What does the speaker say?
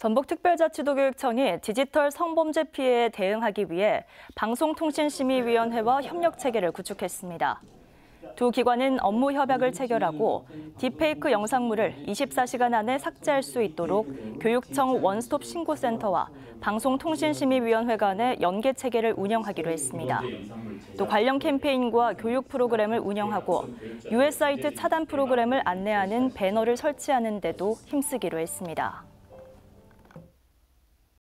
전북특별자치도교육청이 디지털 성범죄 피해에 대응하기 위해 방송통신심의위원회와 협력체계를 구축했습니다. 두 기관은 업무 협약을 체결하고 딥페이크 영상물을 24시간 안에 삭제할 수 있도록 교육청 원스톱 신고센터와 방송통신심의위원회 간의 연계체계를 운영하기로 했습니다. 또 관련 캠페인과 교육 프로그램을 운영하고 유해 사이트 차단 프로그램을 안내하는 배너를 설치하는 데도 힘쓰기로 했습니다.